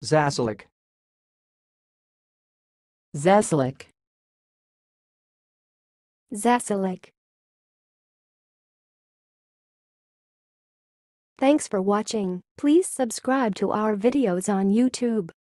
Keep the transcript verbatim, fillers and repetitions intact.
zasulich, zasulich, zasulich. Thanks for watching. Please subscribe to our videos on YouTube.